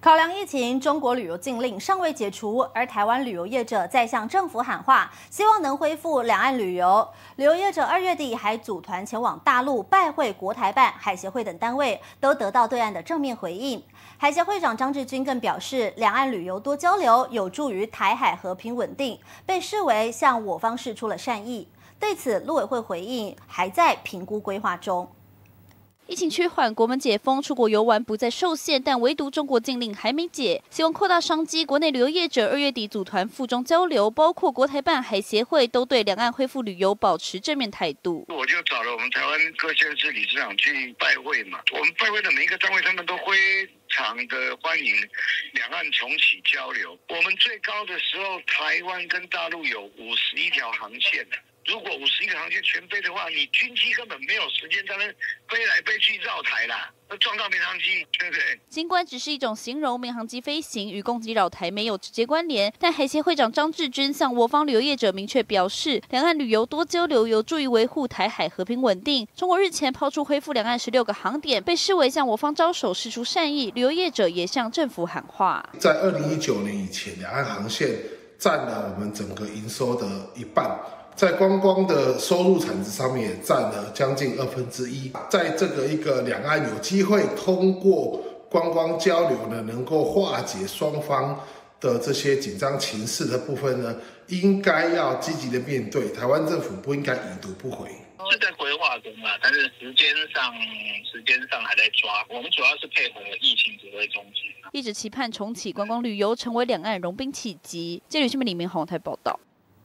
考量疫情，中国旅游禁令尚未解除，而台湾旅游业者在向政府喊话，希望能恢复两岸旅游。旅游业者2月底还组团前往大陆拜会国台办、海协会等单位，都得到对岸的正面回应。海协会长张志军更表示，两岸旅游多交流，有助于台海和平稳定，被视为向我方释出了善意。对此，陆委会回应还在评估规划中。 疫情趋缓，国门解封，出国游玩不再受限，但唯独中国禁令还没解。希望扩大商机，国内旅游业者2月底组团赴中交流，包括国台办、海协会都对两岸恢复旅游保持正面态度。 我就找了我们台湾各县市理事长去拜会嘛，我们拜会的每一个单位，他们都非常的欢迎两岸重启交流。我们最高的时候，台湾跟大陆有51条航线的。 如果51个航线全飞的话，你军机根本没有时间在那飞来飞去绕台啦，那撞到民航机，对不对？尽管只是一种形容，民航机飞行与攻击扰台没有直接关联，但海协会长张志军向我方旅游业者明确表示，两岸旅游多交流有助于维护台海和平稳定。中国日前抛出恢复两岸16个航点，被视为向我方招手，释出善意。旅游业者也向政府喊话， 在2019年以前，两岸航线占了我们整个营收的一半。 在观光的收入产值上面也占了将近1/2，在这个一个两岸有机会通过观光交流呢，能够化解双方的这些紧张情势的部分呢，应该要积极的面对。台湾政府不应该已读不回。 是在规划中啦，但是时间上还在抓。我们主要是配合疫情指挥中心， 一直期盼重启观光旅游，成为两岸融冰启击。记者李明宏台报道。